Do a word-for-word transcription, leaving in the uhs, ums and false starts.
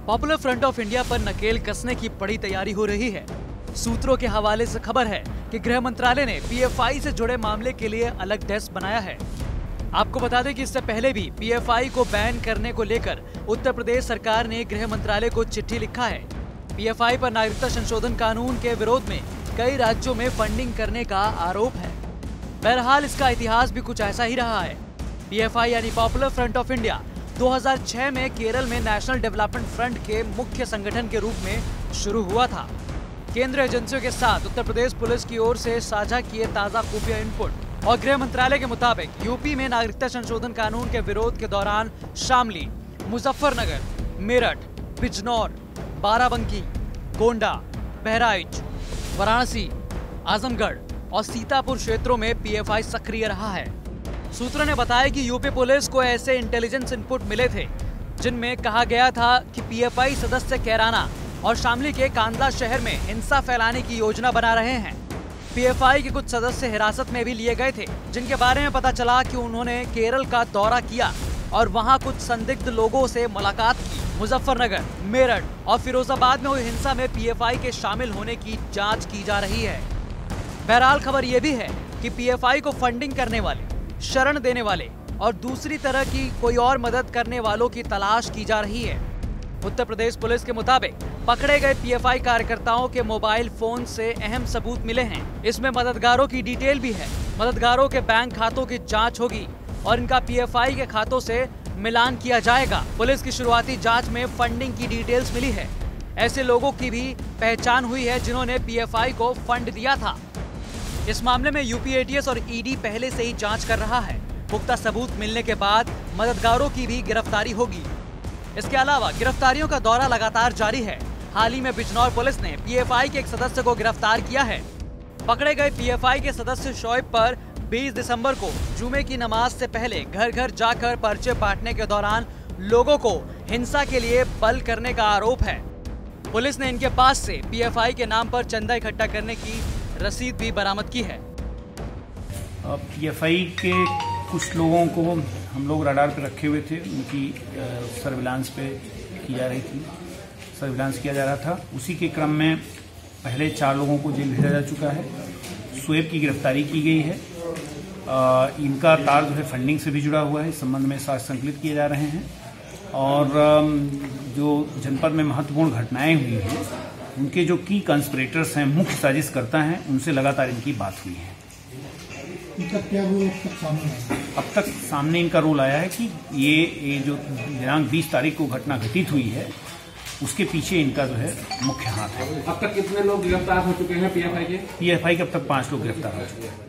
Popular front of India पर नकेल कसने की बड़ी तैयारी हो रही है। सूत्रों के हवाले से खबर है कि गृह मंत्रालय ने पीएफआई से जुड़े मामले के लिए अलग डेस्क बनाया है। आपको बता दें कि इससे पहले भी पीएफआई को बैन करने को लेकर उत्तर प्रदेश सरकार ने गृह मंत्रालय को चिट्ठी लिखा है। पीएफआई पर नागरिकता संशोधन कानून के विरोध में कई राज्यों में फंडिंग करने का आरोप है। बहरहाल इसका इतिहास भी कुछ ऐसा ही रहा है। पीएफआई यानी पॉपुलर फ्रंट ऑफ इंडिया दो हज़ार छह में केरल में नेशनल डेवलपमेंट फ्रंट के मुख्य संगठन के रूप में शुरू हुआ था। केंद्रीय एजेंसियों के साथ उत्तर प्रदेश पुलिस की ओर से साझा किए ताज़ा खुफिया इनपुट और गृह मंत्रालय के मुताबिक यूपी में नागरिकता संशोधन कानून के विरोध के दौरान शामली, मुजफ्फरनगर, मेरठ, बिजनौर, बाराबंकी, गोंडा, बहराइच, वाराणसी, आजमगढ़ और सीतापुर क्षेत्रों में पीएफआई सक्रिय रहा है। सूत्रों ने बताया कि यूपी पुलिस को ऐसे इंटेलिजेंस इनपुट मिले थे जिनमें कहा गया था कि पीएफआई सदस्य कैराना और शामली के कांदला शहर में हिंसा फैलाने की योजना बना रहे हैं। पीएफआई के कुछ सदस्य हिरासत में भी लिए गए थे, जिनके बारे में पता चला कि उन्होंने केरल का दौरा किया और वहां कुछ संदिग्ध लोगों से मुलाकात की। मुजफ्फरनगर, मेरठ और फिरोजाबाद में हुई हिंसा में पीएफआई के शामिल होने की जांच की जा रही है। बहरहाल खबर यह भी है कि पीएफआई को फंडिंग करने वाले, शरण देने वाले और दूसरी तरह की कोई और मदद करने वालों की तलाश की जा रही है। उत्तर प्रदेश पुलिस के मुताबिक पकड़े गए पीएफआई कार्यकर्ताओं के मोबाइल फोन से अहम सबूत मिले हैं। इसमें मददगारों की डिटेल भी है। मददगारों के बैंक खातों की जांच होगी और इनका पीएफआई के खातों से मिलान किया जाएगा। पुलिस की शुरुआती जांच में फंडिंग की डिटेल्स मिली है। ऐसे लोगों की भी पहचान हुई है जिन्होंने पीएफआई को फंड दिया था। इस मामले में यूपी एटीएस और ईडी पहले से ही जांच कर रहा है। पुख्ता सबूत मिलने के बाद मददगारों की भी गिरफ्तारी होगी। इसके अलावा गिरफ्तारियों का दौरा लगातार जारी है। हाल ही में बिजनौर पुलिस ने पीएफआई के एक सदस्य को गिरफ्तार किया है। पकड़े गए पीएफआई के सदस्य शोएब पर बीस दिसंबर को जुमे की नमाज से पहले घर घर जाकर पर्चे बांटने के दौरान लोगों को हिंसा के लिए बल करने का आरोप है। पुलिस ने इनके पास से पीएफआई के नाम पर चंदा इकट्ठा करने की रसीद भी बरामद की है। पीएफआई के कुछ लोगों को हम लोग रडार पे रखे हुए थे, उनकी सर्विलांस पे की जा रही थी, सर्विलांस किया जा रहा था। उसी के क्रम में पहले चार लोगों को जेल भेजा जा चुका है। शोएब की गिरफ्तारी की गई है। आ, इनका तार जो है फंडिंग से भी जुड़ा हुआ है। इस संबंध में साक्ष्य संकलित किए जा रहे हैं और जो जनपद में महत्वपूर्ण घटनाएं हुई हैं उनके जो की कंस्पिरेटर्स हैं, मुख्य साजिशकर्ता हैं, उनसे लगातार इनकी बात हुई है। क्या वो अब तक सामने आया? अब तक सामने इनका रोल आया है कि ये, ये जो दिनांक बीस तारीख को घटना घटित हुई है उसके पीछे इनका जो है मुख्य हाथ है। अब तक कितने लोग गिरफ्तार हो चुके हैं पीएफआई के? पीएफआई के अब तक पांच लोग गिरफ्तार हो चुके हैं।